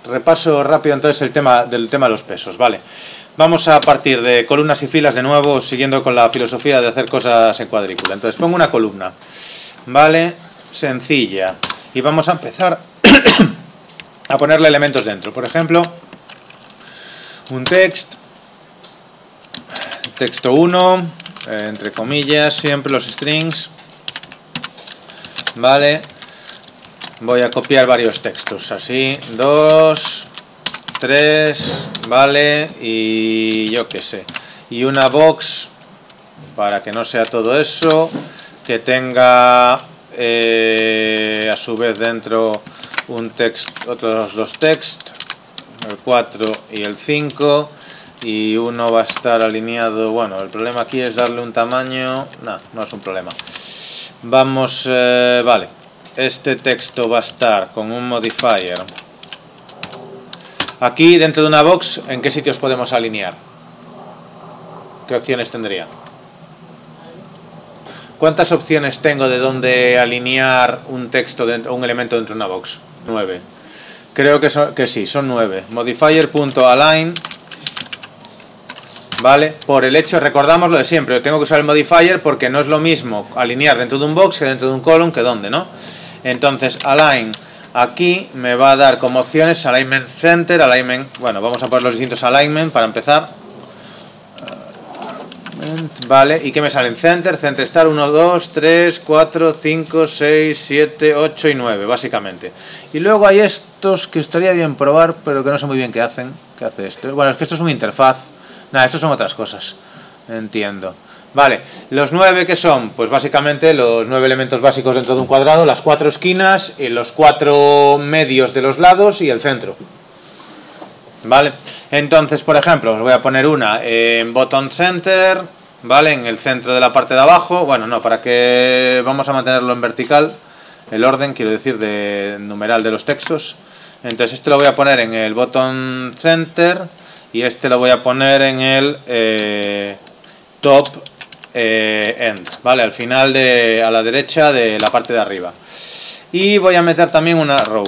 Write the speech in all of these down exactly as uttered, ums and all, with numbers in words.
repaso rápido entonces el tema del tema de los pesos, ¿vale? Vamos a partir de columnas y filas de nuevo, siguiendo con la filosofía de hacer cosas en cuadrícula. Entonces pongo una columna, ¿vale? Sencilla. Y vamos a empezar a ponerle elementos dentro. Por ejemplo, un text, texto uno, eh, entre comillas, siempre los strings, ¿vale? Voy a copiar varios textos, así, dos, tres, ¿vale? Y yo qué sé. Y una box, para que no sea todo eso, que tenga eh, a su vez dentro un text, otros dos text, el cuatro y el cinco, y uno va a estar alineado. Bueno, el problema aquí es darle un tamaño. No, no es un problema. Vamos, eh, vale. Este texto va a estar con un modifier. Aquí dentro de una box, ¿en qué sitios podemos alinear? ¿Qué opciones tendría? ¿Cuántas opciones tengo de dónde alinear un texto, dentro, un elemento dentro de una box? nueve. Creo que, son, que sí, son nueve. Modifier.align. ¿Vale? Por el hecho, recordamos lo de siempre, yo tengo que usar el modifier porque no es lo mismo alinear dentro de un box que dentro de un column, que dónde, ¿no? Entonces, align, aquí me va a dar como opciones alignment center, alignment, bueno, vamos a poner los distintos alignment para empezar. Vale, ¿y qué me salen? Center, center star, uno, dos, tres, cuatro, cinco, seis, siete, ocho y nueve, básicamente. Y luego hay estos que estaría bien probar, pero que no sé muy bien qué hacen. ¿Qué hace esto? Bueno, es que esto es una interfaz. Nada, estos son otras cosas. Entiendo. Vale, los nueve que son, pues básicamente los nueve elementos básicos dentro de un cuadrado, las cuatro esquinas, y los cuatro medios de los lados y el centro. Vale, entonces, por ejemplo, os voy a poner una en bottom center, ¿vale? En el centro de la parte de abajo. Bueno, no, para que vamos a mantenerlo en vertical, el orden, quiero decir, de numeral de los textos. Entonces, este lo voy a poner en el bottom center y este lo voy a poner en el eh, top eh, end, ¿vale? Al final, de, a la derecha de la parte de arriba. Y voy a meter también una row.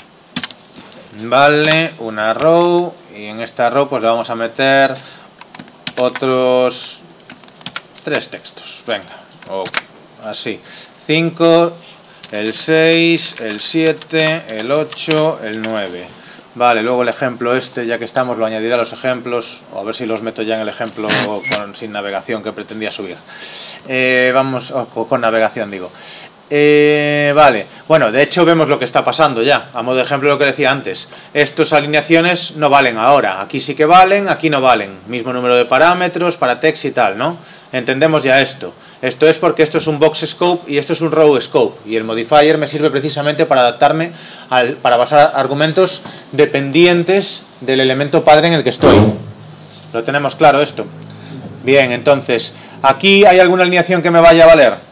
Vale, una row, y en esta row pues le vamos a meter otros tres textos. Venga, okay, así, cinco, el seis, el siete, el ocho, el nueve. Vale, luego el ejemplo este, ya que estamos, lo añadiré a los ejemplos, o a ver si los meto ya en el ejemplo con, sin navegación que pretendía subir. Eh, vamos, oh, con navegación digo. Eh, vale, bueno, de hecho vemos lo que está pasando ya. A modo de ejemplo lo que decía antes, estas alineaciones no valen ahora, aquí sí que valen, aquí no valen, mismo número de parámetros para text y tal, ¿no? Entendemos ya esto. Esto es porque esto es un box scope y esto es un row scope, y el modifier me sirve precisamente para adaptarme al, para basar argumentos dependientes del elemento padre en el que estoy. ¿Lo tenemos claro esto? Bien, entonces, ¿aquí hay alguna alineación que me vaya a valer?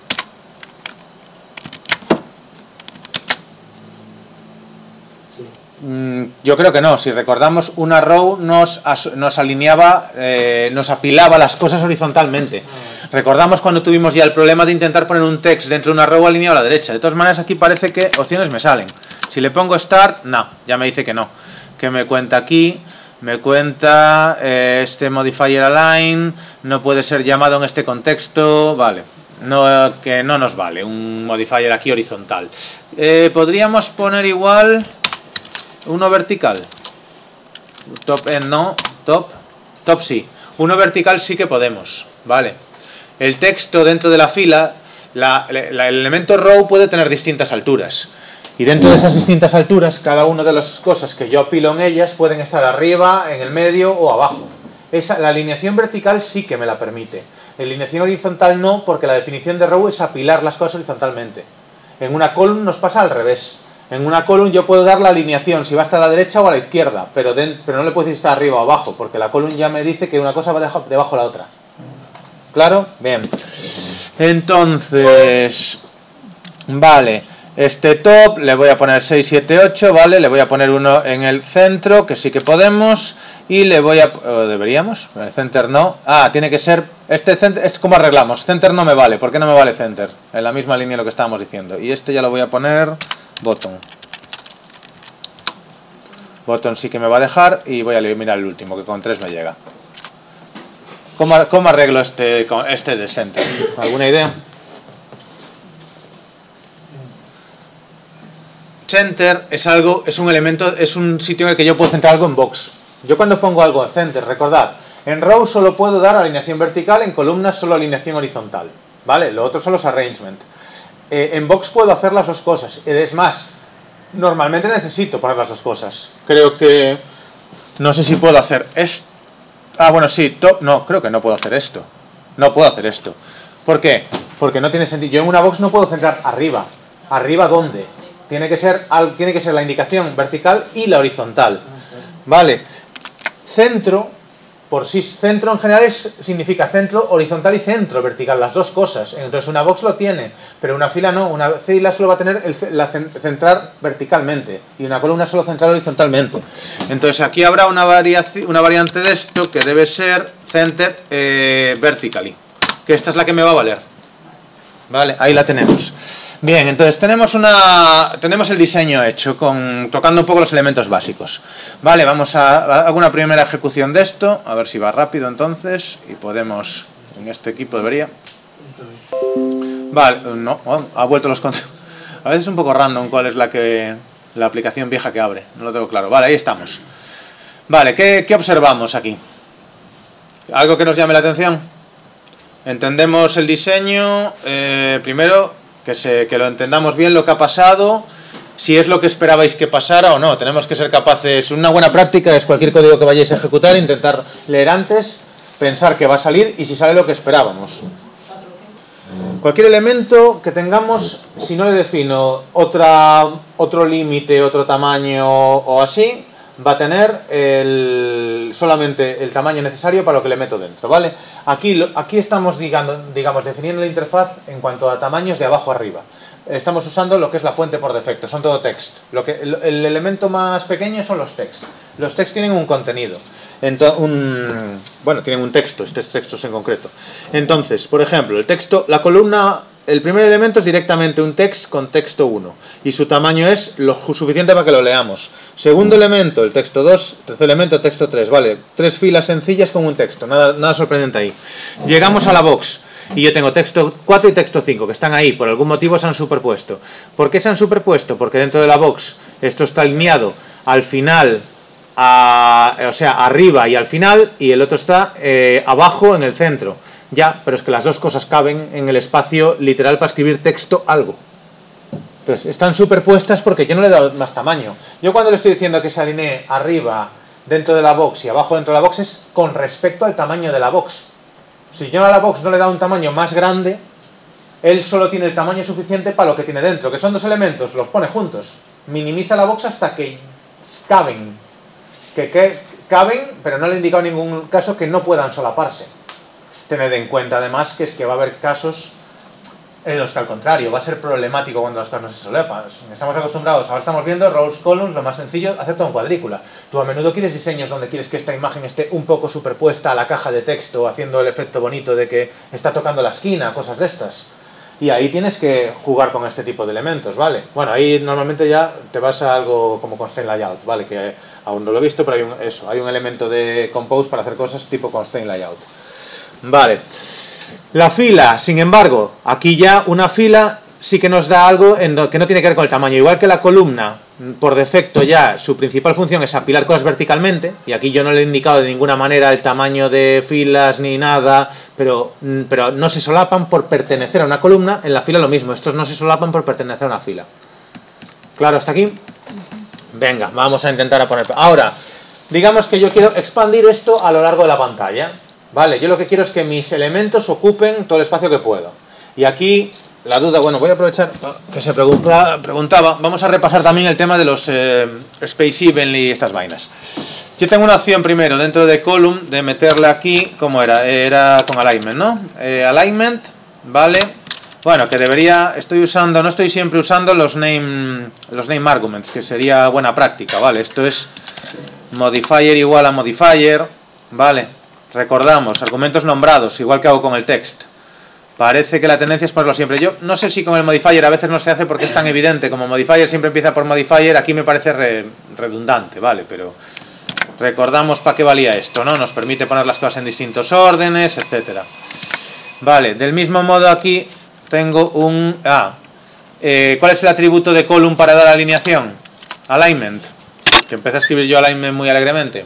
Yo creo que no. Si recordamos, una row nos, nos alineaba, eh, nos apilaba las cosas horizontalmente. Recordamos cuando tuvimos ya el problema de intentar poner un text dentro de una row alineado a la derecha. De todas maneras, aquí parece que opciones me salen. Si le pongo start, no, ya me dice que no. ¿Qué me cuenta aquí? Me cuenta eh, este modifier align no puede ser llamado en este contexto. Vale, no, que no nos vale un modifier aquí horizontal. Eh, podríamos poner igual uno vertical. Top end no, top, top sí. Uno vertical sí que podemos, vale. El texto dentro de la fila, la, la, el elemento row puede tener distintas alturas. Y dentro de esas distintas alturas, cada una de las cosas que yo apilo en ellas pueden estar arriba, en el medio o abajo. Esa, la alineación vertical sí que me la permite. La alineación horizontal no, porque la definición de row es apilar las cosas horizontalmente. En una column nos pasa al revés. En una column yo puedo dar la alineación, si va a estar a la derecha o a la izquierda, pero, de, pero no le puedo decir estar arriba o abajo, porque la column ya me dice que una cosa va debajo de la otra. ¿Claro? Bien. Entonces, vale, este top le voy a poner seis, siete, ocho, ¿vale? Le voy a poner uno en el centro, que sí que podemos, y le voy a... ¿o deberíamos? El center no. Ah, tiene que ser... Este center, es como arreglamos. Center no me vale. ¿Por qué no me vale center? En la misma línea de lo que estábamos diciendo. Y este ya lo voy a poner... bottom. Botón sí que me va a dejar y voy a eliminar el último, que con tres me llega. ¿Cómo, cómo arreglo este, este de center? ¿Alguna idea? Center es algo, es un elemento, es un sitio en el que yo puedo centrar algo en box. Yo cuando pongo algo en center, recordad, en row solo puedo dar alineación vertical, en columnas solo alineación horizontal, ¿vale? Lo otro son los arrangement. Eh, en box puedo hacer las dos cosas. Es más, normalmente necesito poner las dos cosas. Creo que, no sé si puedo hacer esto. Ah, bueno, sí, top, no, creo que no puedo hacer esto. No puedo hacer esto. ¿Por qué? Porque no tiene sentido. Yo en una box no puedo centrar arriba. ¿Arriba dónde? Tiene que ser, tiene que ser la indicación vertical y la horizontal. Vale. Centro, por sí, centro en general es, significa centro horizontal y centro vertical, las dos cosas. Entonces una box lo tiene, pero una fila no. Una fila solo va a tener el, la centrar verticalmente y una columna solo centrar horizontalmente. Entonces aquí habrá una, variación, una variante de esto que debe ser center eh, vertically, que esta es la que me va a valer. Vale, ahí la tenemos. Bien, entonces tenemos una tenemos el diseño hecho, con tocando un poco los elementos básicos. Vale, vamos a hacer una primera ejecución de esto, a ver si va rápido entonces, y podemos, en este equipo debería. Vale, no, oh, ha vuelto los controles. A veces es un poco random cuál es la que la aplicación vieja que abre, no lo tengo claro. Vale, ahí estamos. Vale, ¿qué, qué observamos aquí? ¿Algo que nos llame la atención? Entendemos el diseño, eh, primero... Que, se, que lo entendamos bien lo que ha pasado, si es lo que esperabais que pasara o no. Tenemos que ser capaces, una buena práctica es cualquier código que vayáis a ejecutar, intentar leer antes, pensar que va a salir y si sale lo que esperábamos. Cualquier elemento que tengamos, si no le defino otra, otro límite, otro tamaño o así, va a tener el, solamente el tamaño necesario para lo que le meto dentro, ¿vale? Aquí, aquí estamos digamos, digamos, definiendo la interfaz en cuanto a tamaños de abajo a arriba. Estamos usando lo que es la fuente por defecto, son todo text. Lo que, el, el elemento más pequeño son los text. Los text tienen un contenido, Entonces, un, bueno, tienen un texto, estos textos en concreto. Entonces, por ejemplo, el texto, la columna... El primer elemento es directamente un text con texto uno y su tamaño es lo suficiente para que lo leamos. Segundo elemento, el texto dos, tercer elemento, texto tres, vale, tres filas sencillas con un texto, nada, nada sorprendente ahí. Llegamos a la box y yo tengo texto cuatro y texto cinco que están ahí, por algún motivo se han superpuesto. ¿Por qué se han superpuesto? Porque dentro de la box esto está alineado al final, a, o sea, arriba y al final, y el otro está eh, abajo en el centro. Ya, pero es que las dos cosas caben en el espacio literal para escribir texto algo. Entonces, están superpuestas porque yo no le he dado más tamaño. Yo cuando le estoy diciendo que se alinee arriba dentro de la box y abajo dentro de la box es con respecto al tamaño de la box. Si yo a la box no le he dado un tamaño más grande, él solo tiene el tamaño suficiente para lo que tiene dentro, que son dos elementos, los pone juntos. Minimiza la box hasta que caben. Que, que caben, pero no le he indicado en ningún caso que no puedan solaparse. Tened en cuenta además que es que va a haber casos en los que al contrario va a ser problemático cuando las cosas no se solapan. Estamos acostumbrados, ahora estamos viendo rows, columns, lo más sencillo, hacer todo en cuadrícula. Tú a menudo quieres diseños donde quieres que esta imagen esté un poco superpuesta a la caja de texto, haciendo el efecto bonito de que está tocando la esquina, cosas de estas. Y ahí tienes que jugar con este tipo de elementos, ¿vale? Bueno, ahí normalmente ya te vas a algo como constraint layout, ¿vale? Que aún no lo he visto, pero hay un, eso, hay un elemento de compose para hacer cosas tipo constraint layout. Vale, la fila, sin embargo, aquí ya una fila sí que nos da algo en que no tiene que ver con el tamaño. Igual que la columna, por defecto ya su principal función es apilar cosas verticalmente, y aquí yo no le he indicado de ninguna manera el tamaño de filas ni nada, pero, pero no se solapan por pertenecer a una columna. En la fila lo mismo, estos no se solapan por pertenecer a una fila. ¿Claro hasta aquí? Venga, vamos a intentar a poner... Ahora, digamos que yo quiero expandir esto a lo largo de la pantalla. Vale, yo lo que quiero es que mis elementos ocupen todo el espacio que puedo. Y aquí, la duda, bueno, voy a aprovechar que se pregunta, preguntaba, vamos a repasar también el tema de los eh, space evenly y estas vainas. Yo tengo una opción primero dentro de column de meterle aquí, ¿cómo era? Era con alignment, ¿no? Eh, alignment, vale. Bueno, que debería, estoy usando, no estoy siempre usando los name, los name arguments, que sería buena práctica, ¿vale? Esto es modifier igual a modifier, ¿vale? Recordamos, argumentos nombrados, igual que hago con el text. Parece que la tendencia es ponerlo siempre. Yo no sé si con el modifier a veces no se hace porque es tan evidente. Como modifier siempre empieza por modifier, aquí me parece re, redundante, ¿vale? Pero recordamos para qué valía esto, ¿no? Nos permite poner las cosas en distintos órdenes, etcétera. Vale, del mismo modo aquí tengo un... Ah, eh, ¿cuál es el atributo de column para dar alineación? Alignment. Que empecé a escribir yo alignment muy alegremente.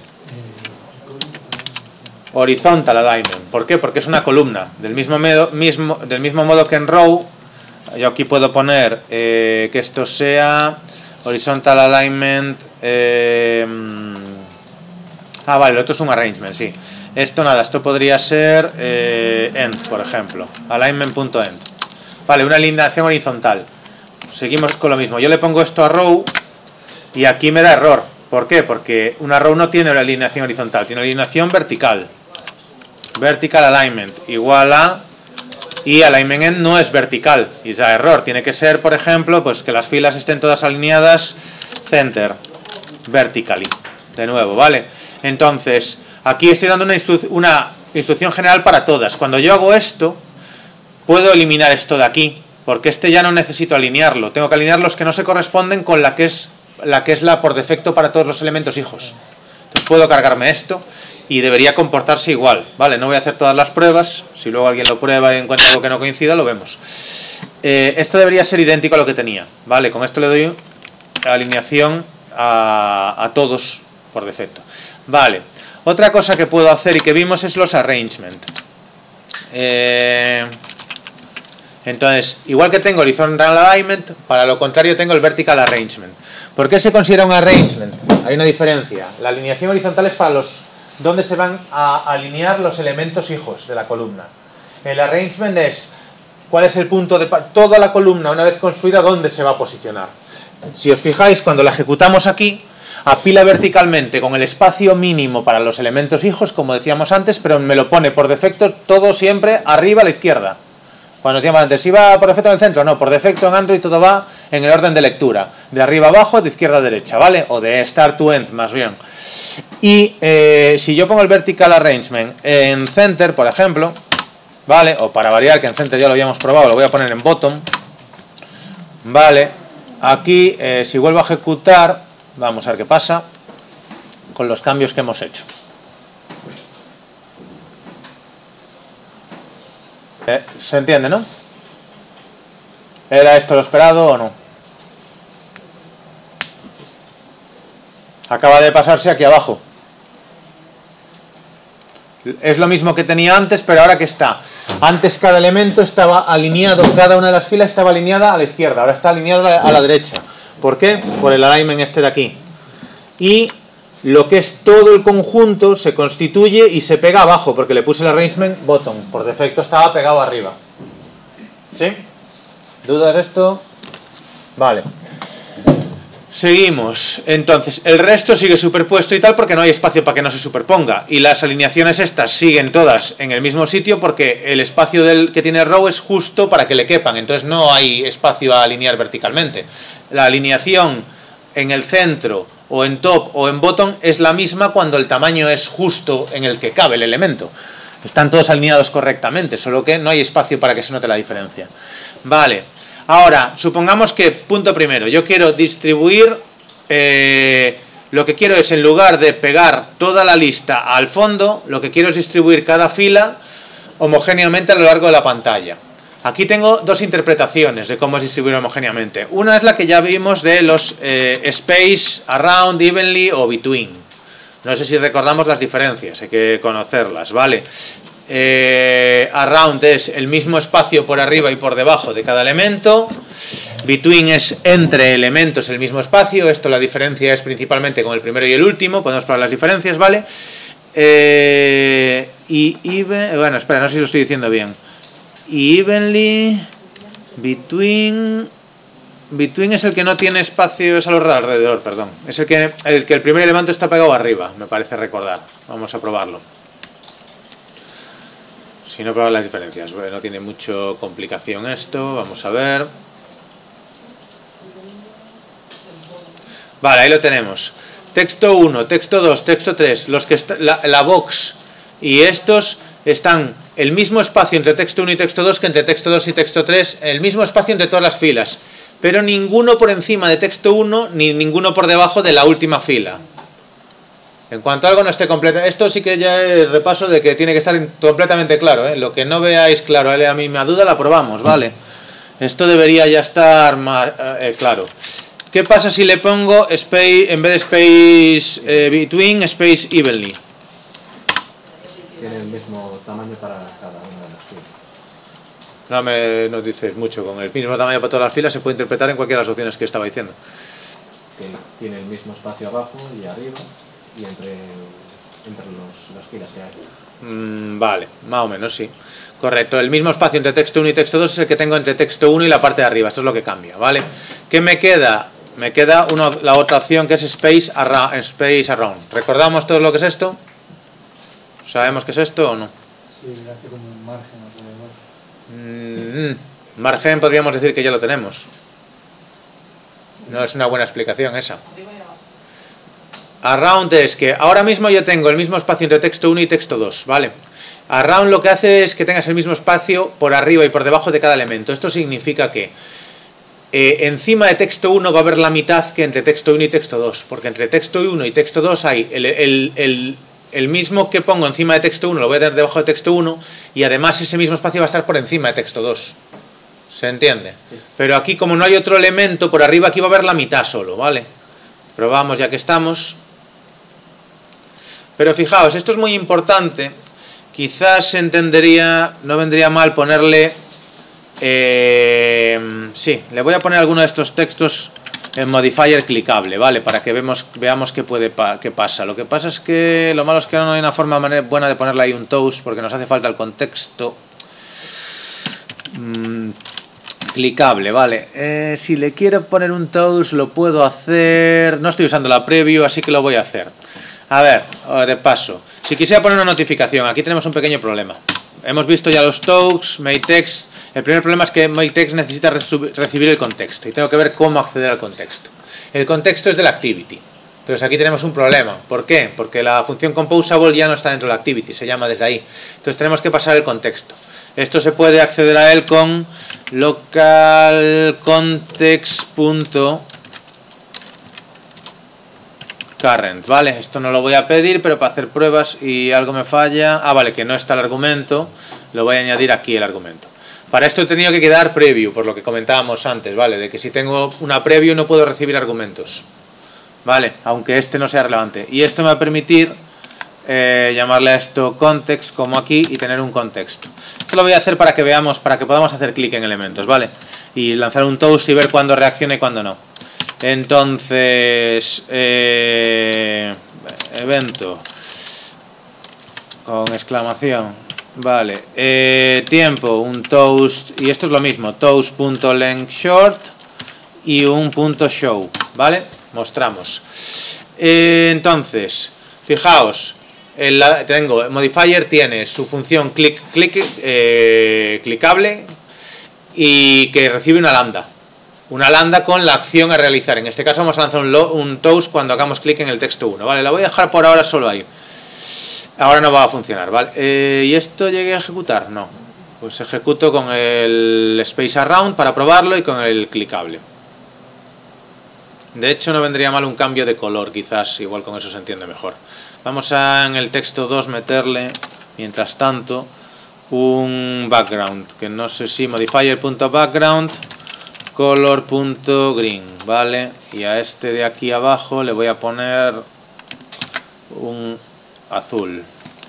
Horizontal alignment. ¿Por qué? Porque es una columna. Del mismo, medo, mismo, del mismo modo que en row, yo aquí puedo poner eh, que esto sea horizontal alignment. Eh, ah, vale, lo otro es un arrangement, sí. Esto nada, esto podría ser eh, end, por ejemplo. Alignment.end. Vale, una alineación horizontal. Seguimos con lo mismo. Yo le pongo esto a row y aquí me da error. ¿Por qué? Porque una row no tiene una alineación horizontal, tiene una alineación vertical. Vertical alignment igual a, y alignment end no es vertical, y da error. Tiene que ser, por ejemplo, pues que las filas estén todas alineadas center vertically. De nuevo, ¿vale? Entonces, aquí estoy dando una, instru una instrucción general para todas. Cuando yo hago esto, puedo eliminar esto de aquí, porque este ya no necesito alinearlo. Tengo que alinear los que no se corresponden con la que es la que es la por defecto para todos los elementos hijos. Entonces puedo cargarme esto y debería comportarse igual, ¿vale? No voy a hacer todas las pruebas, si luego alguien lo prueba y encuentra algo que no coincida, lo vemos. Eh, esto debería ser idéntico a lo que tenía, ¿vale? Con esto le doy alineación a, a todos por defecto. Vale, otra cosa que puedo hacer y que vimos es los arrangement. Eh, entonces, igual que tengo horizontal alignment, para lo contrario tengo el vertical arrangement. ¿Por qué se considera un arrangement? Hay una diferencia. La alineación horizontal es para los donde se van a alinear los elementos hijos de la columna. El arrangement es cuál es el punto de toda la columna una vez construida, dónde se va a posicionar. Si os fijáis, cuando la ejecutamos aquí, apila verticalmente con el espacio mínimo para los elementos hijos, como decíamos antes, pero me lo pone por defecto todo siempre arriba a la izquierda. Cuando decíamos antes, ¿iba por defecto en el centro? No, por defecto en Android todo va en el orden de lectura, de arriba a abajo, de izquierda a derecha, ¿vale? O de start to end, más bien. Y eh, si yo pongo el vertical arrangement en center, por ejemplo, ¿vale? O para variar, que en center ya lo habíamos probado, lo voy a poner en bottom, ¿vale? Aquí, eh, si vuelvo a ejecutar, vamos a ver qué pasa con los cambios que hemos hecho. Eh, ¿Se entiende, no? ¿Era esto lo esperado o no? Acaba de pasarse aquí abajo. Es lo mismo que tenía antes, pero ahora que está. Antes cada elemento estaba alineado, cada una de las filas estaba alineada a la izquierda, ahora está alineada a la derecha. ¿Por qué? Por el alignment este de aquí. Y lo que es todo el conjunto se constituye y se pega abajo, porque le puse el arrangement bottom. Por defecto estaba pegado arriba. ¿Sí? ¿Dudas de esto? Vale. Seguimos. Entonces, el resto sigue superpuesto y tal porque no hay espacio para que no se superponga. Y las alineaciones estas siguen todas en el mismo sitio porque el espacio del que tiene row es justo para que le quepan. Entonces no hay espacio a alinear verticalmente. La alineación en el centro o en top o en bottom es la misma cuando el tamaño es justo en el que cabe el elemento. Están todos alineados correctamente, solo que no hay espacio para que se note la diferencia. Vale, ahora, supongamos que, punto primero, yo quiero distribuir, eh, lo que quiero es, en lugar de pegar toda la lista al fondo, lo que quiero es distribuir cada fila homogéneamente a lo largo de la pantalla. Aquí tengo dos interpretaciones de cómo es distribuir homogéneamente. Una es la que ya vimos de los eh, space, around, evenly o between. No sé si recordamos las diferencias, hay que conocerlas, ¿vale? Eh, around es el mismo espacio por arriba y por debajo de cada elemento. Between es entre elementos el mismo espacio. Esto la diferencia es principalmente con el primero y el último. Podemos probar las diferencias, ¿vale? Eh, y even, bueno, espera, no sé si lo estoy diciendo bien. Y evenly, between, between es el que no tiene espacios alrededor, perdón. Es el que, el que el primer elemento está pegado arriba, me parece recordar. Vamos a probarlo. Si no, probar las diferencias. Bueno, no tiene mucho complicación esto. Vamos a ver. Vale, ahí lo tenemos. Texto uno, texto dos, texto tres. Los que está, la, la box y estos están el mismo espacio entre texto uno y texto dos que entre texto dos y texto tres, el mismo espacio entre todas las filas, pero ninguno por encima de texto uno ni ninguno por debajo de la última fila. En cuanto a algo no esté completo, esto sí que ya es repaso de que tiene que estar completamente claro, ¿eh? Lo que no veáis claro, ¿eh? A mí me duda la probamos, ¿vale? Esto debería ya estar más eh, claro. ¿Qué pasa si le pongo space, en vez de space eh, between, space evenly? Tiene el mismo tamaño para cada una de las filas. No me no dices mucho, con el mismo tamaño para todas las filas se puede interpretar en cualquiera de las opciones que estaba diciendo. Que tiene el mismo espacio abajo y arriba y entre, entre los, las filas que hay. Mm, vale, más o menos sí. Correcto, el mismo espacio entre texto uno y texto dos es el que tengo entre texto uno y la parte de arriba, eso es lo que cambia, ¿vale? ¿Qué me queda? Me queda uno, la otra opción que es space around, space around. ¿Recordamos todo lo que es esto? ¿Sabemos qué es esto o no? Sí, hace como un margen alrededor. Mm, margen podríamos decir que ya lo tenemos. No es una buena explicación esa. Around es que ahora mismo yo tengo el mismo espacio entre texto uno y texto dos, ¿vale? Around lo que hace es que tengas el mismo espacio por arriba y por debajo de cada elemento. Esto significa que eh, encima de texto uno va a haber la mitad que entre texto uno y texto dos, porque entre texto uno y texto dos hay el, el, el, el mismo que pongo encima de texto uno, lo voy a tener debajo de texto uno, y además ese mismo espacio va a estar por encima de texto dos. ¿Se entiende? Sí. Pero aquí, como no hay otro elemento, por arriba aquí va a haber la mitad solo, ¿vale? Probamos ya que estamos. Pero fijaos, esto es muy importante. Quizás se entendería, no vendría mal ponerle... Eh, sí, le voy a poner alguno de estos textos en modifier clicable, ¿vale? Para que vemos, veamos qué, puede, qué pasa. Lo que pasa es que lo malo es que no hay una forma buena de ponerle ahí un toast, porque nos hace falta el contexto. Mm, clicable, ¿vale? Eh, si le quiero poner un toast lo puedo hacer... No estoy usando la preview, así que lo voy a hacer. A ver, de paso, si quisiera poner una notificación, aquí tenemos un pequeño problema. Hemos visto ya los toques, makeText. El primer problema es que makeText necesita recibir el contexto y tengo que ver cómo acceder al contexto. El contexto es de la activity. Entonces aquí tenemos un problema. ¿Por qué? Porque la función composable ya no está dentro de la activity, se llama desde ahí. Entonces tenemos que pasar el contexto. Esto se puede acceder a él con localcontext. Current, ¿vale? Esto no lo voy a pedir, pero para hacer pruebas y algo me falla... Ah, vale, que no está el argumento, lo voy a añadir aquí el argumento. Para esto he tenido que quedar preview, por lo que comentábamos antes, ¿vale? De que si tengo una preview no puedo recibir argumentos, ¿vale? Aunque este no sea relevante. Y esto me va a permitir eh, llamarle a esto context, como aquí, y tener un contexto. Esto lo voy a hacer para que veamos, para que podamos hacer clic en elementos, ¿vale? Y lanzar un toast y ver cuándo reacciona y cuándo no. Entonces, eh, evento con exclamación, vale, eh, tiempo, un toast, y esto es lo mismo, toast.lengthShort y un punto show, ¿vale? Mostramos. Eh, entonces, fijaos, el, tengo, el modifier tiene su función click, click, eh, clicable y que recibe una lambda. Una lambda con la acción a realizar. En este caso vamos a lanzar un, un toast cuando hagamos clic en el texto uno. Vale, la voy a dejar por ahora solo ahí. Ahora no va a funcionar, ¿vale? Eh, ¿Y esto llegué a ejecutar? No. Pues ejecuto con el space around para probarlo y con el clicable. De hecho no vendría mal un cambio de color, quizás, igual con eso se entiende mejor. Vamos a en el texto dos meterle, mientras tanto, un background, que no sé si modifier.background color.green, ¿vale? Y a este de aquí abajo le voy a poner un azul.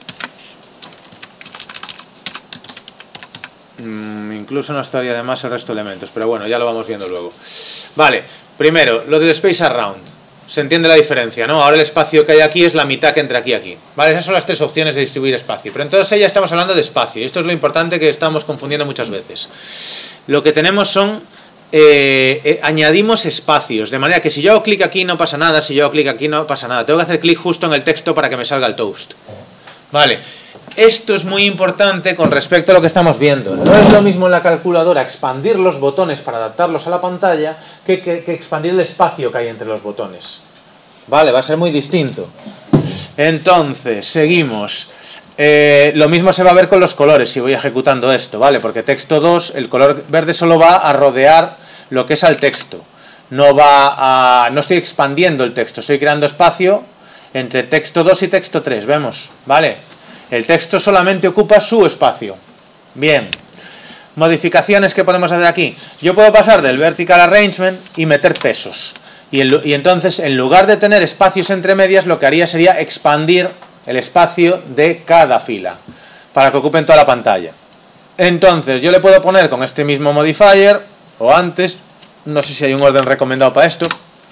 Mm, incluso no estaría de más el resto de elementos, pero bueno, ya lo vamos viendo luego. Vale, primero, lo del space around. Se entiende la diferencia, ¿no? Ahora el espacio que hay aquí es la mitad que entre aquí y aquí. Vale, esas son las tres opciones de distribuir espacio. Pero en todas ellas estamos hablando de espacio. Y esto es lo importante que estamos confundiendo muchas veces. Lo que tenemos son... Eh, eh, añadimos espacios, de manera que si yo hago clic aquí no pasa nada, si yo hago clic aquí no pasa nada. Tengo que hacer clic justo en el texto para que me salga el toast. Vale, esto es muy importante con respecto a lo que estamos viendo. No es lo mismo en la calculadora expandir los botones para adaptarlos a la pantalla que, que, que expandir el espacio que hay entre los botones. Vale, va a ser muy distinto. Entonces, seguimos. Eh, lo mismo se va a ver con los colores si voy ejecutando esto, ¿vale? Porque texto dos, el color verde solo va a rodear lo que es al texto. No va a... no estoy expandiendo el texto, estoy creando espacio entre texto dos y texto tres, ¿vemos? ¿Vale? El texto solamente ocupa su espacio. Bien. Modificaciones que podemos hacer aquí. Yo puedo pasar del vertical arrangement y meter pesos. Y, en, y entonces, en lugar de tener espacios entre medias, lo que haría sería expandir el espacio de cada fila para que ocupen toda la pantalla. Entonces yo le puedo poner con este mismo modifier o antes, no sé si hay un orden recomendado para esto,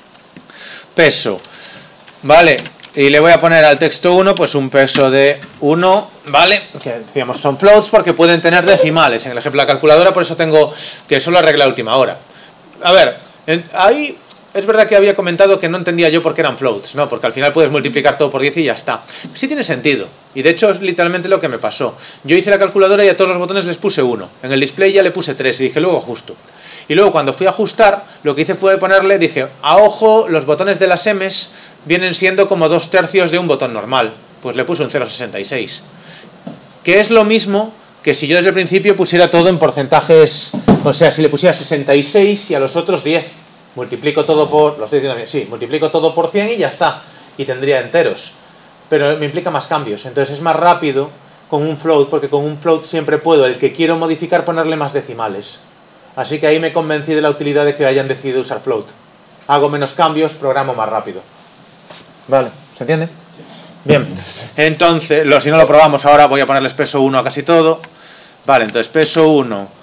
peso, vale, y le voy a poner al texto uno pues un peso de uno, vale, que decíamos son floats porque pueden tener decimales en el ejemplo de la calculadora, por eso tengo que solo arreglar a última hora. A ver, en, ahí es verdad que había comentado que no entendía yo por qué eran floats, ¿no? Porque al final puedes multiplicar todo por diez y ya está. Sí tiene sentido. Y de hecho es literalmente lo que me pasó. Yo hice la calculadora y a todos los botones les puse uno. En el display ya le puse tres y dije luego ajusto. Y luego cuando fui a ajustar, lo que hice fue ponerle, dije, a ojo, los botones de las M's vienen siendo como dos tercios de un botón normal. Pues le puse un cero coma sesenta y seis. Que es lo mismo que si yo desde el principio pusiera todo en porcentajes, o sea, si le pusiera sesenta y seis y a los otros diez. Multiplico todo por, lo estoy diciendo bien, sí, multiplico todo por cien y ya está, y tendría enteros, pero me implica más cambios, entonces es más rápido con un float, porque con un float siempre puedo, el que quiero modificar, ponerle más decimales, así que ahí me convencí de la utilidad de que hayan decidido usar float, hago menos cambios, programo más rápido, vale, ¿se entiende? Bien, entonces, lo, si no lo probamos ahora, voy a ponerles peso uno a casi todo, vale, entonces peso uno,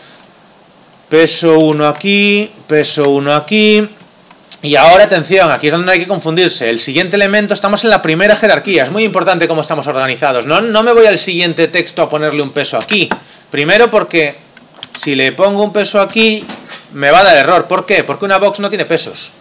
peso uno aquí, peso uno aquí, y ahora atención, aquí es donde no hay que confundirse, el siguiente elemento, estamos en la primera jerarquía, es muy importante cómo estamos organizados, no, no me voy al siguiente texto a ponerle un peso aquí, primero porque si le pongo un peso aquí, me va a dar error, ¿por qué? Porque una box no tiene pesos.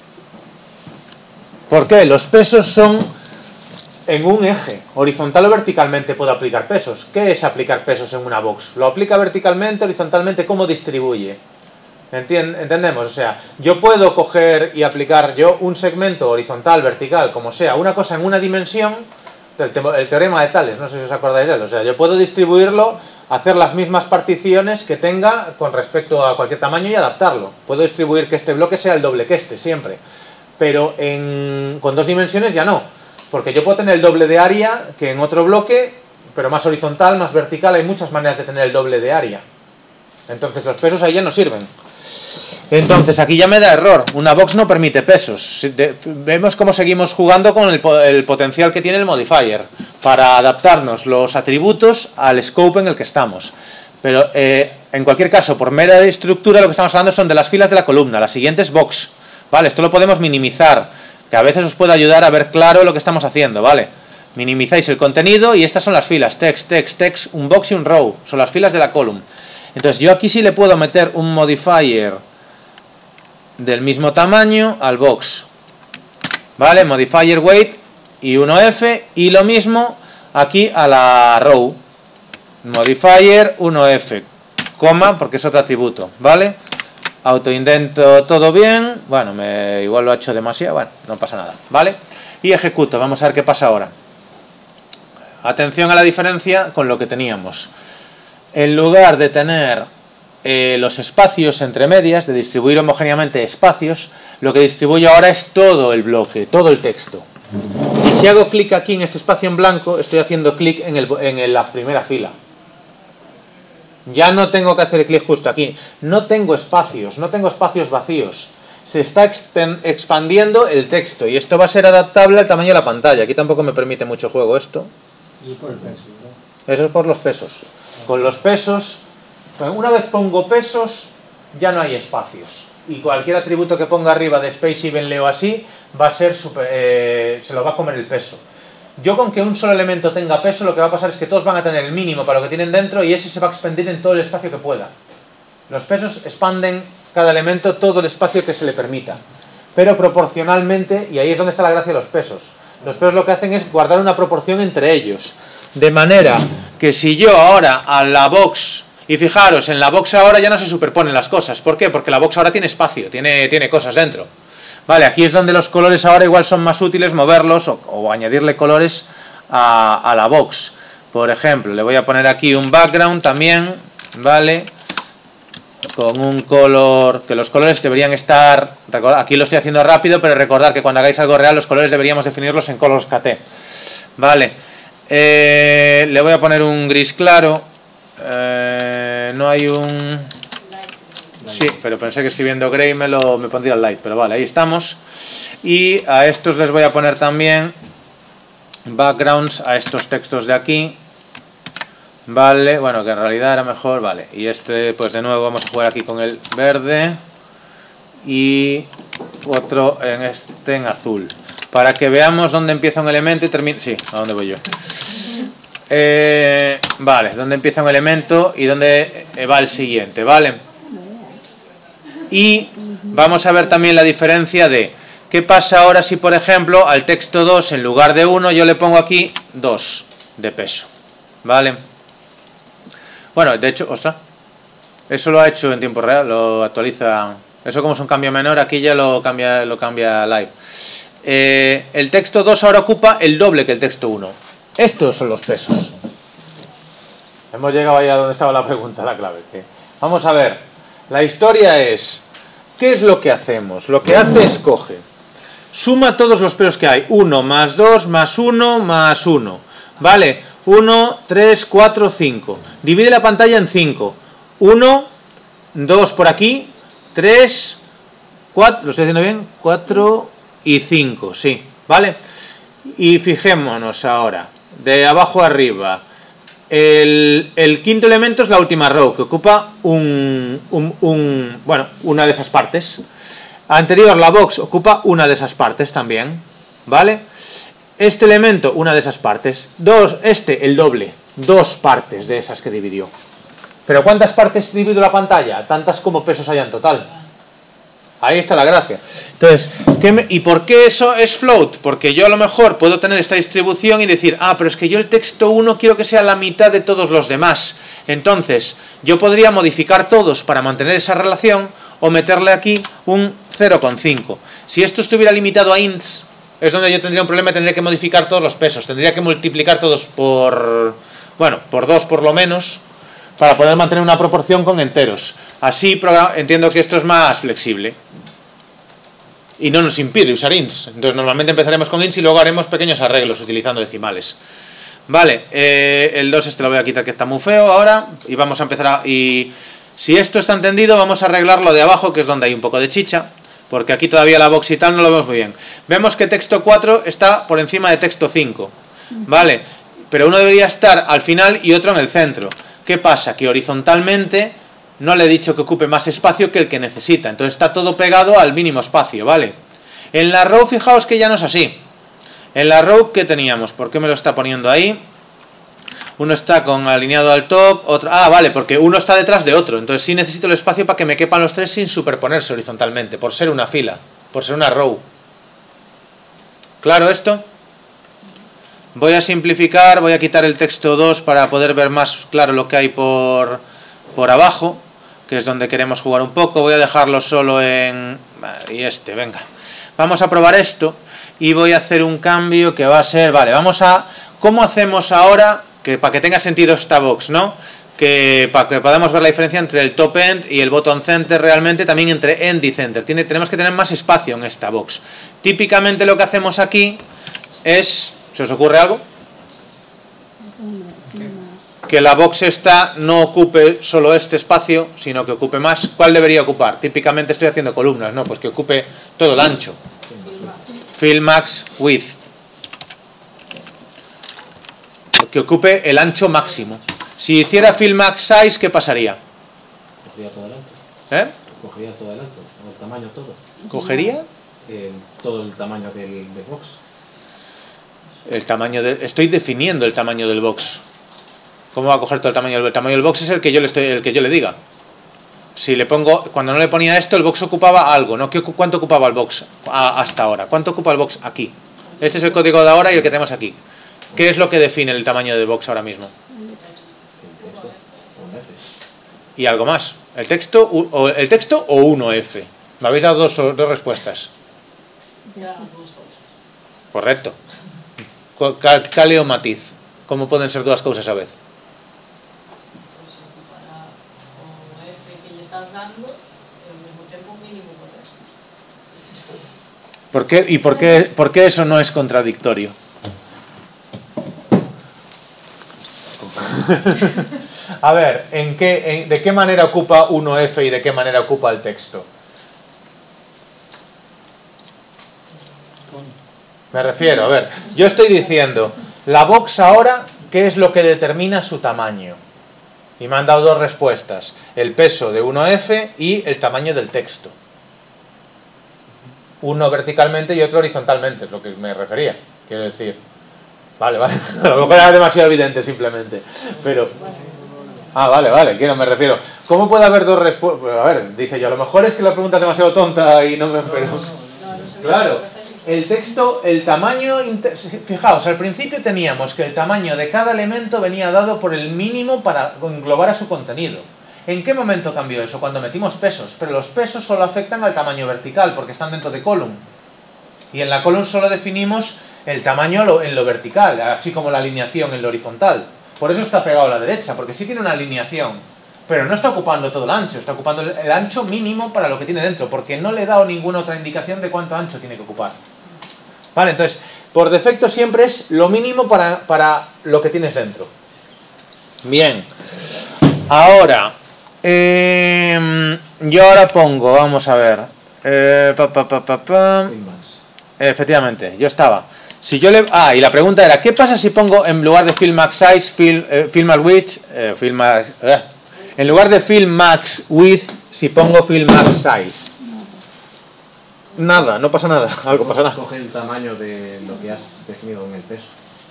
¿Por qué? Los pesos son en un eje, horizontal o verticalmente puedo aplicar pesos. ¿Qué es aplicar pesos en una box? Lo aplica verticalmente, horizontalmente, ¿cómo distribuye? ¿Entendemos? O sea, yo puedo coger y aplicar yo un segmento horizontal, vertical, como sea, una cosa en una dimensión, el, te el teorema de Tales, no sé si os acordáis de él, o sea, yo puedo distribuirlo, hacer las mismas particiones que tenga con respecto a cualquier tamaño y adaptarlo. Puedo distribuir que este bloque sea el doble que este, siempre. Pero en, con dos dimensiones ya no, porque yo puedo tener el doble de área que en otro bloque, pero más horizontal, más vertical, hay muchas maneras de tener el doble de área. Entonces los pesos ahí ya no sirven. Entonces aquí ya me da error, una box no permite pesos. Vemos cómo seguimos jugando con el, el potencial que tiene el modifier para adaptarnos los atributos al scope en el que estamos. Pero eh, en cualquier caso, por mera estructura, lo que estamos hablando son de las filas de la columna. La siguiente es box, ¿vale? Esto lo podemos minimizar, que a veces os puede ayudar a ver claro lo que estamos haciendo, ¿vale? Minimizáis el contenido y estas son las filas, text, text, text, un box y un row, son las filas de la column. Entonces yo aquí sí le puedo meter un modifier del mismo tamaño al box, ¿vale? Modifier weight y uno F, y lo mismo aquí a la row, modifier uno F, coma, porque es otro atributo, ¿vale? Autoindento todo bien, bueno, me, igual lo ha hecho demasiado, bueno, no pasa nada, ¿vale? Y ejecuto, vamos a ver qué pasa ahora. Atención a la diferencia con lo que teníamos. En lugar de tener eh, los espacios entre medias, de distribuir homogéneamente espacios, lo que distribuyo ahora es todo el bloque, todo el texto. Y si hago clic aquí en este espacio en blanco, estoy haciendo clic en, el, en la primera fila. Ya no tengo que hacer clic justo aquí. No tengo espacios, no tengo espacios vacíos. Se está expandiendo el texto y esto va a ser adaptable al tamaño de la pantalla. Aquí tampoco me permite mucho juego esto. Y por el peso, ¿no? Eso es por los pesos. Con los pesos, una vez pongo pesos, ya no hay espacios. Y cualquier atributo que ponga arriba de space evenly o así, va a ser super, eh, se lo va a comer el peso. Yo con que un solo elemento tenga peso, lo que va a pasar es que todos van a tener el mínimo para lo que tienen dentro y ese se va a expandir en todo el espacio que pueda. Los pesos expanden cada elemento todo el espacio que se le permita, pero proporcionalmente, y ahí es donde está la gracia de los pesos. Los pesos lo que hacen es guardar una proporción entre ellos, de manera que si yo ahora a la box, y fijaros, en la box ahora ya no se superponen las cosas. ¿Por qué? Porque la box ahora tiene espacio, tiene, tiene cosas dentro. Vale, aquí es donde los colores ahora igual son más útiles moverlos o, o añadirle colores a, a la box. Por ejemplo, le voy a poner aquí un background también, ¿vale? Con un color, que los colores deberían estar, aquí lo estoy haciendo rápido, pero recordad que cuando hagáis algo real los colores deberíamos definirlos en colors kt, vale. Eh, le voy a poner un gris claro, eh, no hay un, sí, pero pensé que escribiendo gray me lo me pondría el light, pero vale, ahí estamos. Y a estos les voy a poner también backgrounds a estos textos de aquí. Vale, bueno, que en realidad era mejor, vale. Y este, pues de nuevo vamos a jugar aquí con el verde. Y otro en este en azul. Para que veamos dónde empieza un elemento y termina... Sí, ¿a dónde voy yo? Eh, vale, dónde empieza un elemento y dónde va el siguiente, ¿vale? Y vamos a ver también la diferencia de... ¿Qué pasa ahora si, por ejemplo, al texto dos, en lugar de uno, yo le pongo aquí dos de peso? ¿Vale? Bueno, de hecho, ostras, eso lo ha hecho en tiempo real, lo actualiza. Eso como es un cambio menor, aquí ya lo cambia, lo cambia live. Eh, el texto dos ahora ocupa el doble que el texto uno. Estos son los pesos. Hemos llegado ahí a donde estaba la pregunta, la clave. ¿Qué? Vamos a ver, la historia es, ¿qué es lo que hacemos? Lo que hace es coge, suma todos los pesos que hay, uno más dos más uno más uno, ¿vale? uno, tres, cuatro, cinco. Divide la pantalla en cinco. uno, dos por aquí, tres, cuatro, ¿lo estoy haciendo bien? cuatro y cinco, sí, ¿vale? Y fijémonos ahora, de abajo a arriba. El, el quinto elemento es la última row, que ocupa un, un, un, bueno, una de esas partes. Anterior, la box, ocupa una de esas partes también, ¿vale? Este elemento, una de esas partes. Dos, este, el doble. Dos partes de esas que dividió. ¿Pero cuántas partes dividió la pantalla? Tantas como pesos haya en total. Ahí está la gracia. Entonces, ¿qué me, ¿y por qué eso es float? Porque yo a lo mejor puedo tener esta distribución y decir, ah, pero es que yo el texto uno quiero que sea la mitad de todos los demás. Entonces, yo podría modificar todos para mantener esa relación o meterle aquí un cero coma cinco. Si esto estuviera limitado a ints, es donde yo tendría un problema, tendría que modificar todos los pesos, tendría que multiplicar todos por, bueno, por dos por lo menos, para poder mantener una proporción con enteros. Así entiendo que esto es más flexible. Y no nos impide usar ints. Entonces normalmente empezaremos con ints y luego haremos pequeños arreglos utilizando decimales. Vale, eh, el dos este lo voy a quitar que está muy feo ahora. Y vamos a empezar a... Y si esto está entendido, vamos a arreglar lo de abajo, que es donde hay un poco de chicha. Porque aquí todavía la box y tal no lo vemos muy bien. Vemos que texto cuatro está por encima de texto cinco. Vale, pero uno debería estar al final y otro en el centro. ¿Qué pasa? Que horizontalmente no le he dicho que ocupe más espacio que el que necesita. Entonces está todo pegado al mínimo espacio, ¿vale? En la row, fijaos que ya no es así. En la row, ¿qué teníamos? ¿Por qué me lo está poniendo ahí? Uno está con alineado al top, otro... Ah, vale, porque uno está detrás de otro. Entonces sí necesito el espacio para que me quepan los tres sin superponerse horizontalmente, por ser una fila, por ser una row. ¿Claro esto? Voy a simplificar, voy a quitar el texto dos para poder ver más claro lo que hay por, por abajo, que es donde queremos jugar un poco. Voy a dejarlo solo en... Y este, venga. Vamos a probar esto y voy a hacer un cambio que va a ser... Vale, vamos a... ¿Cómo hacemos ahora? Que para que tenga sentido esta box, ¿no? Que para que podamos ver la diferencia entre el top end y el bottom center, realmente también entre end y center. Tiene, tenemos que tener más espacio en esta box. Típicamente lo que hacemos aquí es... ¿Se os ocurre algo? Que la box esta no ocupe solo este espacio, sino que ocupe más. ¿Cuál debería ocupar? Típicamente estoy haciendo columnas, ¿no? Pues que ocupe todo el ancho. Fill max width. Que ocupe el ancho máximo. Si hiciera fill max size, ¿qué pasaría? Cogería todo el alto. ¿Eh? Cogería todo el alto, el tamaño todo. ¿Cogería? El, todo el tamaño del, del box. El tamaño de... Estoy definiendo el tamaño del box. ¿Cómo va a coger todo el tamaño del box? El tamaño del box es el que yo le estoy, el que yo le diga. Si le pongo, cuando no le ponía esto, el box ocupaba algo, ¿no? ¿Qué, ¿Cuánto ocupaba el box a, hasta ahora? ¿Cuánto ocupa el box aquí? Este es el código de ahora y el que tenemos aquí. ¿Qué es lo que define el tamaño del box ahora mismo? Y algo más. ¿El texto o, el texto o uno efe? Me habéis dado dos, dos respuestas. Correcto. Caleo matiz. Como poden ser dúas cousas a vez? Pois ocupará o F que lle estás dando e ao mesmo tempo un mínimo co texto. ¿Por qué, ¿Y por qué, por qué eso no es contradictorio? A ver, ¿en qué, en, ¿de qué manera ocupa uno F y de qué manera ocupa el texto? Me refiero, a ver, yo estoy diciendo, la box ahora, ¿qué es lo que determina su tamaño? Y me han dado dos respuestas, el peso de uno F y el tamaño del texto. Uno verticalmente y otro horizontalmente, es lo que me refería, quiero decir. Vale, vale, a lo mejor era demasiado evidente simplemente, pero... Ah, vale, vale, quiero, me refiero. ¿Cómo puede haber dos respuestas? Pues, a ver, dije yo, a lo mejor es que la pregunta es demasiado tonta y no me... Pero... Claro, el texto, el tamaño... Fijaos, al principio teníamos que el tamaño de cada elemento venía dado por el mínimo para englobar a su contenido. ¿En qué momento cambió eso? Cuando metimos pesos, pero los pesos solo afectan al tamaño vertical porque están dentro de column. Y en la column solo definimos el tamaño en lo vertical, así como la alineación en lo horizontal. Por eso está pegado a la derecha, porque sí tiene una alineación, pero no está ocupando todo el ancho, está ocupando el ancho mínimo para lo que tiene dentro, porque no le he dado ninguna otra indicación de cuánto ancho tiene que ocupar. Vale, entonces, por defecto siempre es lo mínimo para, para lo que tienes dentro. Bien. Ahora, eh, yo ahora pongo, vamos a ver. Eh, pa, pa, pa, pa, pa. Efectivamente, yo estaba. Si yo le, ah, y la pregunta era, ¿qué pasa si pongo en lugar de fill max size, fill, eh, fill max width, eh, fill max, eh, en lugar de fill max width, si pongo fill max size? Nada, no pasa nada, algo pasa nada. Coge el tamaño de lo que has definido en el peso.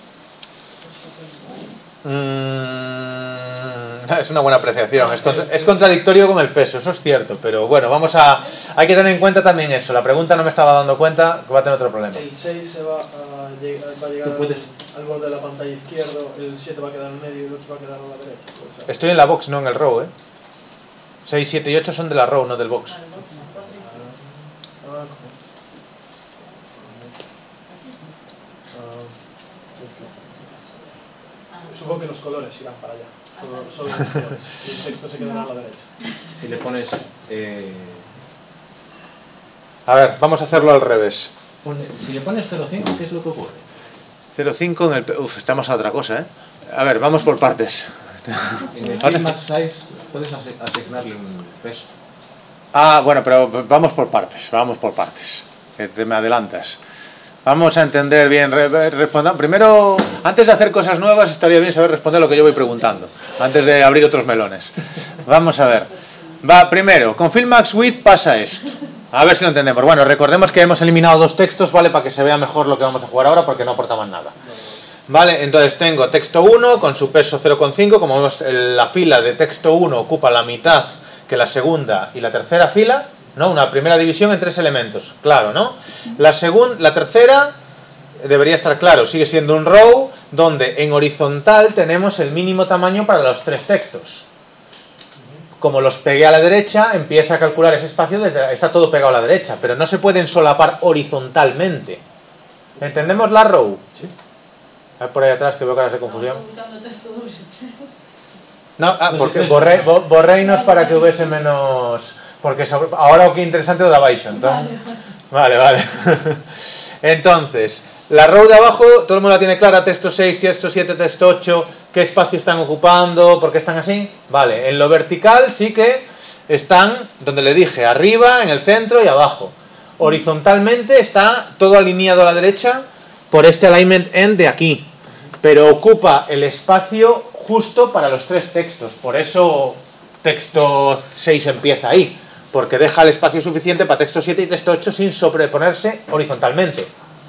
Mm, es una buena apreciación, es, contra, es contradictorio con el peso, eso es cierto, pero bueno, vamos a... Hay que tener en cuenta también eso, la pregunta no me estaba dando cuenta que va a tener otro problema. El seis se va a llegar, va a llegar puedes... al, al borde de la pantalla izquierdo, el siete va a quedar en medio y el ocho va a quedar a la derecha. Pues, estoy en la box, no en el row, ¿eh? seis, siete y ocho son de la row, no del box. Supongo que los colores irán para allá. Solo, solo los colores. Y el texto se quedará a la derecha. Si le pones... Eh... A ver, vamos a hacerlo al revés. Pone, si le pones cero coma cinco, ¿qué es lo que ocurre? cero coma cinco en el... Uf, estamos a otra cosa, ¿eh? A ver, vamos por partes. En el fill max size puedes asignarle un peso. Ah, bueno, pero vamos por partes, vamos por partes. Que te me adelantas. Vamos a entender bien, responder. Primero, antes de hacer cosas nuevas, estaría bien saber responder lo que yo voy preguntando, antes de abrir otros melones. Vamos a ver. Va, primero, con fill max width pasa esto. A ver si lo entendemos. Bueno, recordemos que hemos eliminado dos textos, ¿vale? Para que se vea mejor lo que vamos a jugar ahora, porque no aportaban nada. Vale, entonces tengo texto uno con su peso cero coma cinco, como vemos, la fila de texto uno ocupa la mitad que la segunda y la tercera fila, ¿no? Una primera división en tres elementos, claro, ¿no? La segunda, la tercera debería estar claro, sigue siendo un row donde en horizontal tenemos el mínimo tamaño para los tres textos. Como los pegué a la derecha, empieza a calcular ese espacio, desde, está todo pegado a la derecha, pero no se pueden solapar horizontalmente. ¿Entendemos la row? Sí. A ver por ahí atrás que veo caras de confusión. Estamos buscando texto dos y tres. No, ah, porque borré, borreinos para que hubiese menos... Porque sobre, ahora o que interesante o da baixo, entonces... Vale, vale. Entonces, la row de abajo, todo el mundo la tiene clara, texto seis, texto siete, texto ocho, qué espacio están ocupando, por qué están así. Vale, en lo vertical sí que están, donde le dije, arriba, en el centro y abajo. Horizontalmente está todo alineado a la derecha por este alignment end de aquí, pero ocupa el espacio justo para los tres textos, por eso texto seis empieza ahí, porque deja el espacio suficiente para texto siete y texto ocho sin sobreponerse horizontalmente.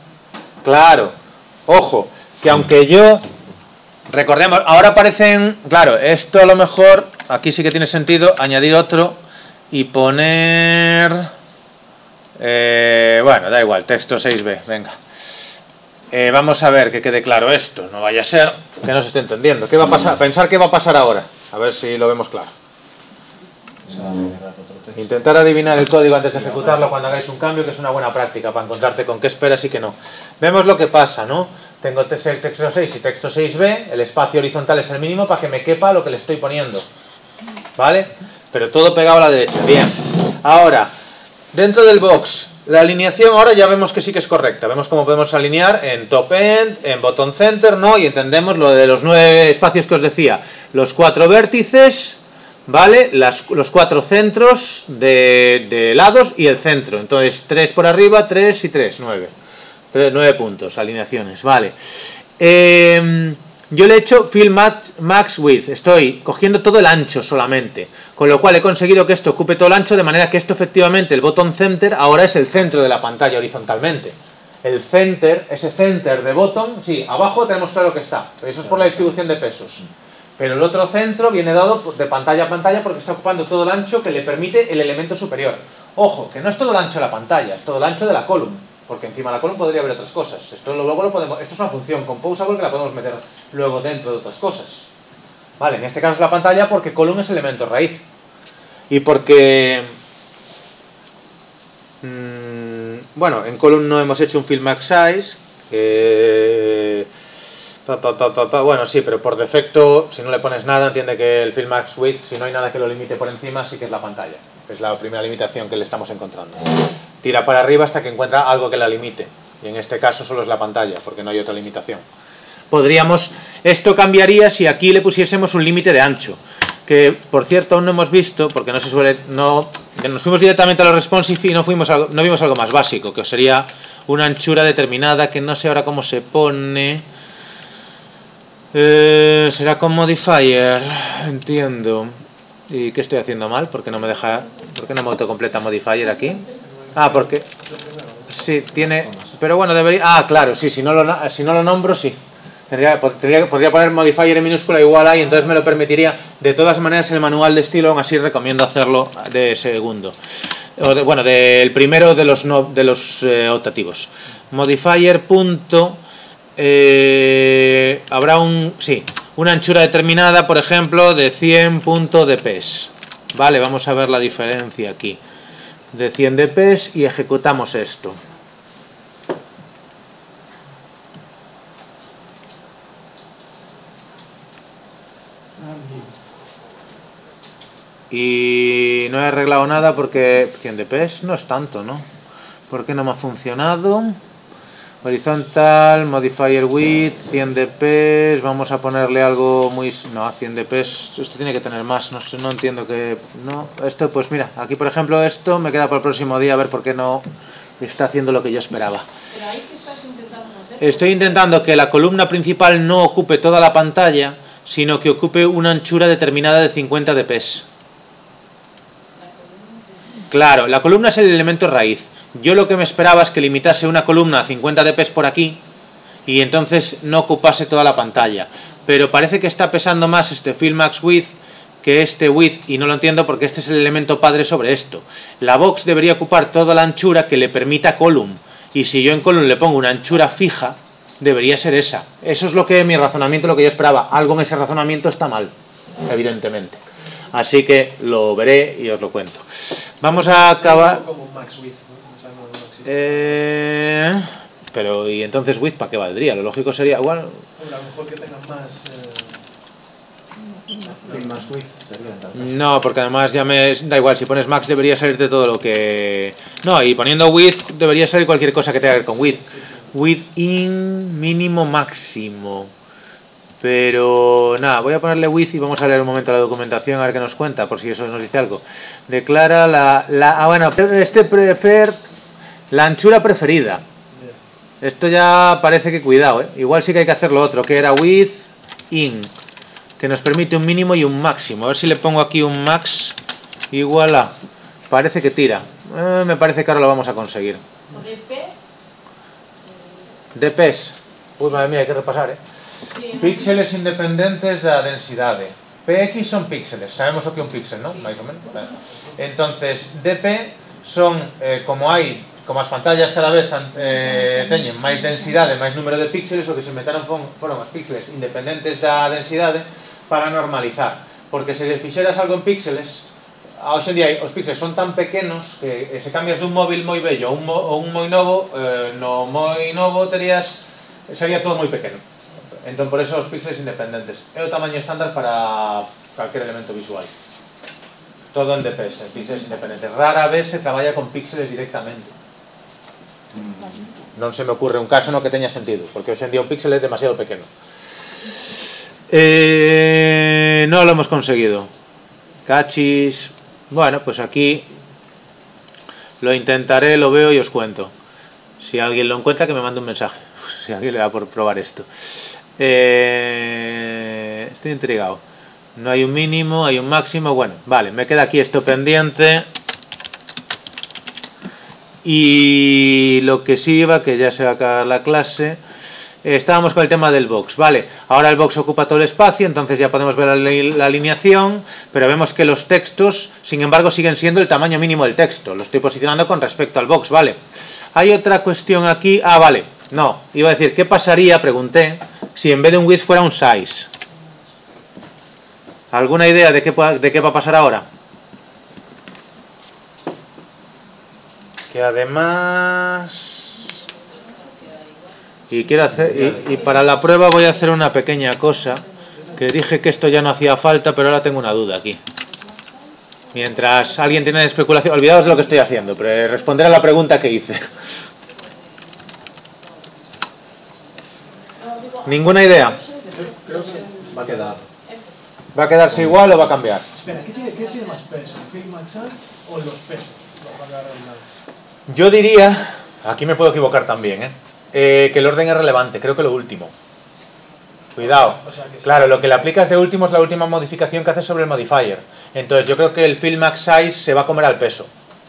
Claro, ojo, que aunque yo, recordemos, ahora aparecen, claro, esto a lo mejor, aquí sí que tiene sentido añadir otro y poner, eh, bueno, da igual, texto seis b, venga. Eh, vamos a ver que quede claro esto, no vaya a ser que no se esté entendiendo. ¿Qué va a pasar? Pensar qué va a pasar ahora, a ver si lo vemos claro. se va a generar otro texto. Intentar adivinar el código antes de ejecutarlo cuando hagáis un cambio, que es una buena práctica para encontrarte con qué esperas y qué no. Vemos lo que pasa, ¿no? Tengo texto seis y texto seis b, el espacio horizontal es el mínimo para que me quepa lo que le estoy poniendo, ¿vale? Pero todo pegado a la derecha, bien. Ahora, dentro del box, la alineación ahora ya vemos que sí que es correcta. Vemos cómo podemos alinear en top end, en bottom center, ¿no? Y entendemos lo de los nueve espacios que os decía. Los cuatro vértices, ¿vale? Las, los cuatro centros de, de lados y el centro. Entonces, tres por arriba, tres y tres, nueve. Tres, nueve puntos, alineaciones, ¿vale? Eh, yo le he hecho fill max, max width. Estoy cogiendo todo el ancho solamente. Con lo cual he conseguido que esto ocupe todo el ancho, de manera que esto efectivamente, el bottom center, ahora es el centro de la pantalla horizontalmente. El center, ese center de bottom, sí, abajo tenemos claro que está. Eso es por la distribución de pesos. Pero el otro centro viene dado de pantalla a pantalla porque está ocupando todo el ancho que le permite el elemento superior. Ojo, que no es todo el ancho de la pantalla, es todo el ancho de la column. Porque encima de la column podría haber otras cosas. Esto, luego lo podemos, esto es una función composable que la podemos meter luego dentro de otras cosas. Vale, en este caso es la pantalla porque column es elemento raíz. Y porque... Mmm, bueno, en column no hemos hecho un fill max size. Eh, pa, pa, pa, pa, pa, bueno, sí, pero por defecto, si no le pones nada, entiende que el fill max width, si no hay nada que lo limite por encima, sí que es la pantalla. Es la primera limitación que le estamos encontrando. Tira para arriba hasta que encuentra algo que la limite. Y en este caso solo es la pantalla, porque no hay otra limitación. Podríamos... Esto cambiaría si aquí le pusiésemos un límite de ancho. Que, por cierto, aún no hemos visto, porque no se suele... no Nos fuimos directamente a lo responsive y no, fuimos algo, no vimos algo más básico, que sería una anchura determinada, que no sé ahora cómo se pone... Eh, será con modifier, entiendo. ¿Y qué estoy haciendo mal? ¿Por qué no me deja... ¿Por qué no me autocompleta modifier aquí? Ah, porque... Sí, tiene... Pero bueno, debería... Ah, claro, sí, si no lo, si no lo nombro, sí. Tendría, podría, podría poner modifier en minúscula igual a y entonces me lo permitiría. De todas maneras, el manual de estilo, aún así recomiendo hacerlo de segundo. O de, bueno, del primero de los, no, de los eh, optativos. Modifier punto... Eh, habrá un... Sí, una anchura determinada, por ejemplo, de cien punto dps. Vale, vamos a ver la diferencia aquí. De cien dps y ejecutamos esto. Y no he arreglado nada porque cien dps no es tanto, ¿no? ¿Por qué no me ha funcionado? Horizontal, modifier width, cien dps, vamos a ponerle algo muy... No, cien dps, esto tiene que tener más, no sé, no entiendo que... No, esto pues mira, aquí por ejemplo esto me queda para el próximo día a ver por qué no está haciendo lo que yo esperaba. Pero ahí que estás intentando hacer... Estoy intentando que la columna principal no ocupe toda la pantalla, sino que ocupe una anchura determinada de cincuenta dps. Claro, la columna es el elemento raíz. Yo lo que me esperaba es que limitase una columna a cincuenta dps por aquí y entonces no ocupase toda la pantalla. Pero parece que está pesando más este fill max width que este width y no lo entiendo porque este es el elemento padre sobre esto. La box debería ocupar toda la anchura que le permita column y si yo en column le pongo una anchura fija, debería ser esa. Eso es lo que mi razonamiento, lo que yo esperaba. Algo en ese razonamiento está mal, evidentemente. Así que lo veré y os lo cuento. Vamos a acabar... Como max width, ¿no? O sea, no, no existe. Eh, pero, ¿y entonces width para qué valdría? Lo lógico sería... Bueno, Hombre, a lo mejor que tengan más... Eh... Fill max width sería tal caso. no, porque además ya me... Da igual, si pones max debería salirte todo lo que... No, y poniendo width debería salir cualquier cosa que tenga que ver con width. Width in mínimo máximo. Pero nada, voy a ponerle width y vamos a leer un momento la documentación a ver qué nos cuenta, por si eso nos dice algo. Declara la... la ah, bueno, este preferred... La anchura preferida. Esto ya parece que cuidado, ¿eh? Igual sí que hay que hacer lo otro, que era width in, que nos permite un mínimo y un máximo. A ver si le pongo aquí un max igual a... Parece que tira. Eh, me parece que ahora lo vamos a conseguir. O D P. Dps. Uy, madre mía, hay que repasar, ¿eh? Sí, Píxeles independentes da densidade. P X son píxeles, sabemos o que é un píxel, non? Sí. Mais ou menos. Vale. Entonces, D P son, eh, como hai, como as pantallas cada vez eh, teñen máis densidade, máis número de píxeles, o que se inventaron foron, foron os píxeles independentes da densidade para normalizar. Porque se fixeras algo en píxeles, hoxe en día os píxeles son tan pequenos que se cambias dun móvil moi bello a un, mo, a un moi novo, eh, no moi novo terías, sería todo moi pequeno. Entón por eso os píxeles independentes. É o tamaño estándar para calquer elemento visual. Todo en D P S, en píxeles independentes. Rara vez se traballa con píxeles directamente. Non se me ocurre un caso no que teña sentido, porque hoxe en día un píxel é demasiado pequeno. Eh, no lo hemos conseguido. Cachis. Bueno, pues aquí lo intentaré, lo veo y os cuento. Si alguien lo encuentra, que me mande un mensaje. Si alguien le da por probar esto. Eh, estoy intrigado. No hay un mínimo, hay un máximo. Bueno, vale, me queda aquí esto pendiente. Y lo que sí iba, que ya se va a acabar la clase. Estábamos con el tema del box, vale, ahora el box ocupa todo el espacio, entonces ya podemos ver la, la alineación, pero vemos que los textos, sin embargo, siguen siendo el tamaño mínimo del texto, lo estoy posicionando con respecto al box, vale. Hay otra cuestión aquí, ah, vale, no, iba a decir, ¿qué pasaría, pregunté, si en vez de un width fuera un size? ¿Alguna idea de qué, de qué va a pasar ahora? Que además... Y quiero hacer y, y para la prueba voy a hacer una pequeña cosa, que dije que esto ya no hacía falta, pero ahora tengo una duda aquí. Mientras alguien tiene especulación, olvidaos de lo que estoy haciendo, pero responderé a la pregunta que hice. ¿Ninguna idea? Creo que Va a quedar. ¿Va a quedarse igual o va a cambiar? Espera, ¿qué tiene, qué tiene más peso? ¿El Film Maxal o los pesos? Los valores redundantes. Yo diría, aquí me puedo equivocar también, ¿eh? Eh, que el orden es relevante, creo que lo último. Cuidado. O sea, que sí. Claro, lo que le aplicas de último es la última modificación que haces sobre el modifier. Entonces yo creo que el fill max size se va a comer al peso.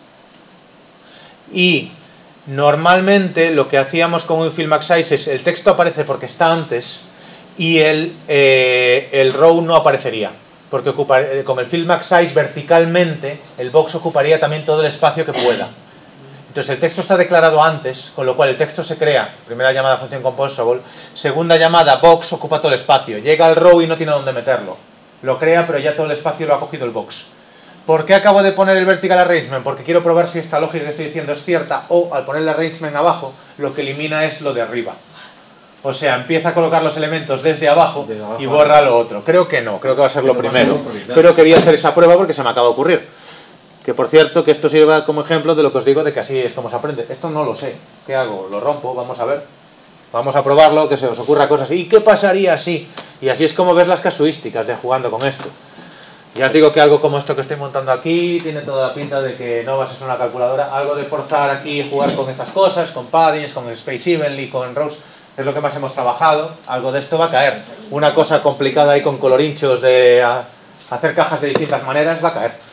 Y normalmente lo que hacíamos con un fill max size es el texto aparece porque está antes y el, eh, el row no aparecería. Porque ocupa, con el fill max size verticalmente el box ocuparía también todo el espacio que pueda. Entonces el texto está declarado antes, con lo cual el texto se crea, primera llamada función composable, segunda llamada box ocupa todo el espacio, llega al row y no tiene dónde meterlo, lo crea pero ya todo el espacio lo ha cogido el box. ¿Por qué acabo de poner el vertical arrangement? Porque quiero probar si esta lógica que estoy diciendo es cierta, o al poner el arrangement abajo lo que elimina es lo de arriba. O sea, empieza a colocar los elementos desde abajo, desde abajo y borra lo otro. Creo que no, creo que va a ser lo primero, pero quería hacer esa prueba porque se me acaba de ocurrir. Que por cierto, que esto sirva como ejemplo de lo que os digo de que así es como se aprende. Esto no lo sé. ¿Qué hago? Lo rompo, vamos a ver. Vamos a probarlo, que se os ocurra cosas. ¿Y qué pasaría así? Y así es como ves las casuísticas de jugando con esto. Ya os digo que algo como esto que estoy montando aquí tiene toda la pinta de que no va a ser una calculadora. Algo de forzar aquí y jugar con estas cosas, con paddings, con space evenly, con rows, es lo que más hemos trabajado. Algo de esto va a caer. Una cosa complicada ahí con colorinchos de hacer cajas de distintas maneras va a caer.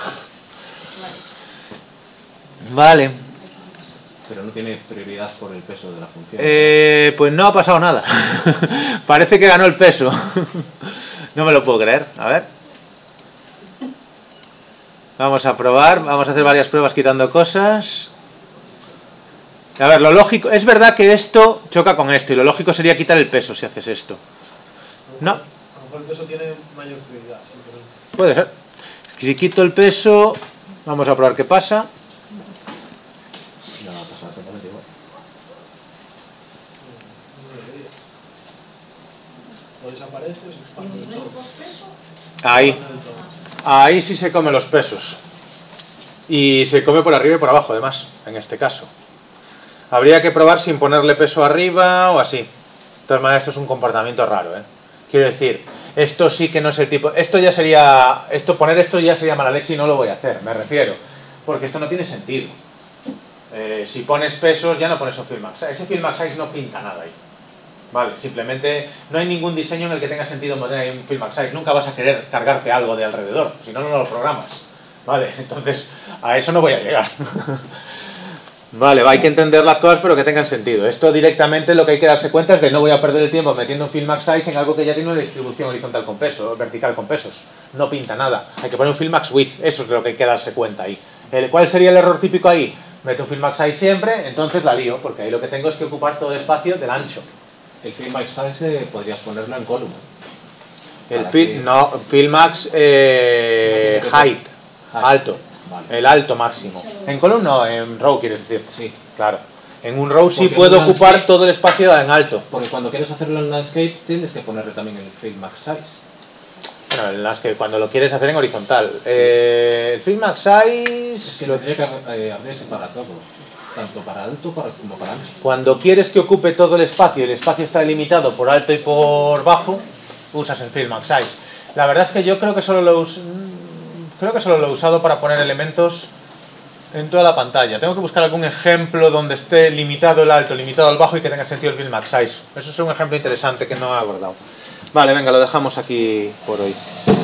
Vale. Pero no tiene prioridad por el peso de la función. Eh, pues no ha pasado nada. Parece que ganó el peso. No me lo puedo creer. A ver. Vamos a probar. Vamos a hacer varias pruebas quitando cosas. A ver, lo lógico... Es verdad que esto choca con esto. Y lo lógico sería quitar el peso si haces esto. No. A lo mejor el peso tiene mayor prioridad. Simplemente. Puede ser. Si quito el peso... Vamos a probar qué pasa. Desaparece, se expande ¿Y si no hay todo. pospeso? Ahí. Ahí sí se come los pesos. Y se come por arriba y por abajo, además, en este caso. Habría que probar sin ponerle peso arriba o así. De todas maneras, esto es un comportamiento raro, ¿eh? Quiero decir, esto sí que no es el tipo... Esto ya sería... Esto, poner esto ya sería mala leche y no lo voy a hacer, me refiero. Porque esto no tiene sentido. Eh, si pones pesos, ya no pones un fill max. Ese fill max size no pinta nada ahí. Vale, simplemente no hay ningún diseño en el que tenga sentido poner ahí un fill max size. Nunca vas a querer cargarte algo de alrededor, si no, no lo programas. Vale, entonces a eso no voy a llegar. Vale, hay que entender las cosas pero que tengan sentido. Esto directamente lo que hay que darse cuenta es de no voy a perder el tiempo metiendo un fill max size en algo que ya tiene una distribución horizontal con peso, vertical con pesos. No pinta nada. Hay que poner un fill max width, eso es de lo que hay que darse cuenta ahí. El, ¿Cuál sería el error típico ahí? Meto un fill max size siempre, entonces la lío, porque ahí lo que tengo es que ocupar todo el espacio del ancho. El fill max size podrías ponerlo en column. El fill, no, fill max eh, height. High. Alto. Vale. El alto máximo. En column no, en row quieres decir. Sí. Claro. En un row sí Porque puedo en un ocupar landscape- todo el espacio en alto. Porque cuando quieres hacerlo en landscape tienes que ponerle también el fill max size. Bueno, el landscape cuando lo quieres hacer en horizontal. Eh, el fill max size. Es que lo- tendría que eh, abrirse para todo. Tanto para alto para- como para ancho. Cuando quieres que ocupe todo el espacio y el espacio está delimitado por alto y por bajo, usas el fill max size. La verdad es que yo creo que solo lo us- creo que solo lo he usado para poner elementos en toda la pantalla. Tengo que buscar algún ejemplo donde esté limitado el alto, limitado el bajo y que tenga sentido el fill max size. Eso es un ejemplo interesante que no he abordado. Vale, venga, lo dejamos aquí por hoy.